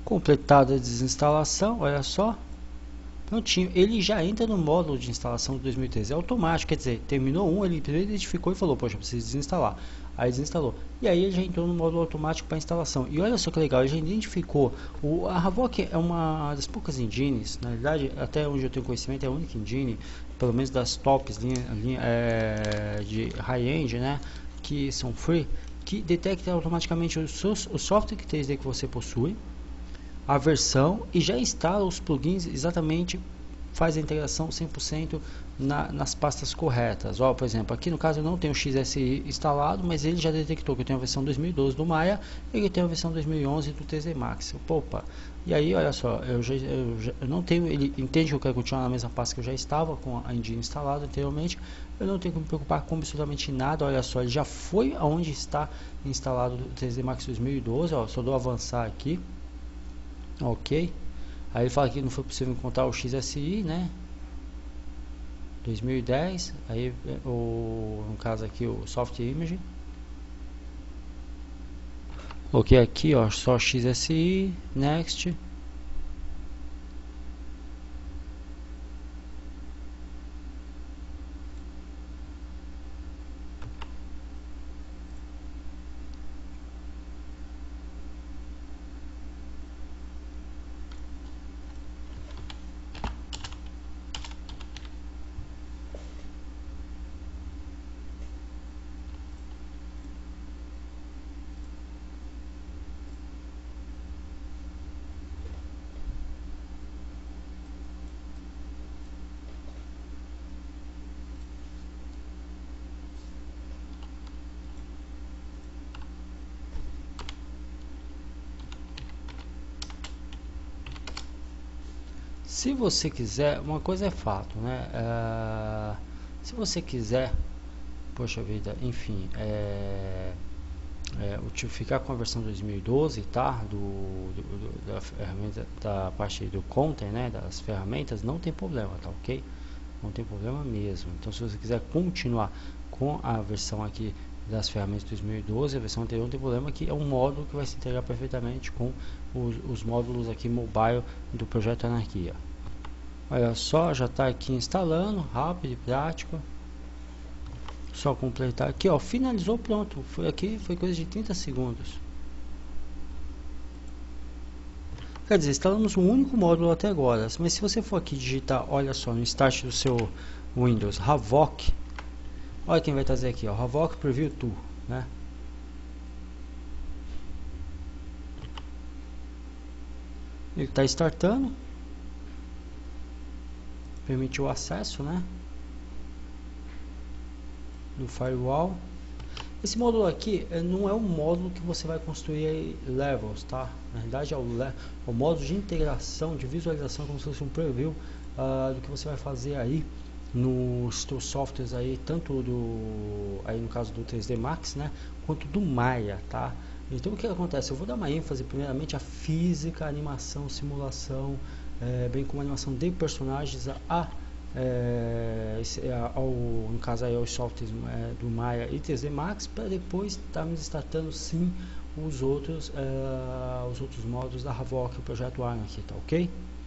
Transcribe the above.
Completada a desinstalação, olha só. Prontinho, ele já entra no módulo de instalação de 2013, é automático, quer dizer, terminou um, ele primeiro identificou e falou, poxa, preciso desinstalar, aí desinstalou, e aí ele já entrou no módulo automático para instalação, e olha só que legal, ele já identificou, a Havok é uma das poucas engines, na verdade, até onde eu tenho conhecimento, é a única engine, pelo menos das tops, linha de high-end, né, que são free, que detecta automaticamente o software 3D que você possui, a versão e já instala os plugins exatamente, faz a integração 100% nas pastas corretas. Ó, por exemplo, aqui no caso eu não tenho o XSI instalado, mas ele já detectou que eu tenho a versão 2012 do Maya e ele tem a versão 2011 do TZ Max. Opa! E aí, olha só, eu não tenho, ele entende que eu quero continuar na mesma pasta que eu já estava com a engine instalada anteriormente, eu não tenho que me preocupar com absolutamente nada. Olha só, ele já foi aonde está instalado o TZ Max 2012, ó, só dou avançar aqui. Ok, aí ele fala que não foi possível encontrar o XSI, né, 2010, aí no caso aqui o Soft Image, ok, aqui ó, só XSI, Next. Se você quiser, uma coisa é fato, né? Se você quiser, poxa vida, enfim, ficar com a versão 2012, tá? Da ferramenta, da parte do content, né? Das ferramentas, não tem problema, tá ok? Não tem problema mesmo. Então, se você quiser continuar com a versão aqui das ferramentas 2012, a versão anterior, não tem problema, que é um módulo que vai se integrar perfeitamente com os módulos aqui mobile do projeto Anarquia. Olha só, já está aqui instalando, rápido e prático. Só completar aqui, ó, finalizou, pronto. Foi coisa de 30 segundos. Quer dizer, instalamos um único módulo até agora. Mas se você for aqui digitar, olha só, no start do seu Windows, Havok, olha quem vai trazer aqui, ó, Havok Preview Tool, né? Ele está startando. Permitiu o acesso, né? Do firewall. Esse módulo aqui não é um módulo que você vai construir levels, tá? Na realidade é o módulo de integração, de visualização, como se fosse um preview do que você vai fazer aí nos seus softwares aí, tanto aí no caso do 3D Max, né? Quanto do Maya, tá? Então o que acontece? Eu vou dar uma ênfase primeiramente à física, animação, simulação, bem como animação de personagens, no caso aí os softwares do Maya e 3D Max, para depois estarmos startando sim os outros módulos da Havok, o projeto Anarchy, tá ok?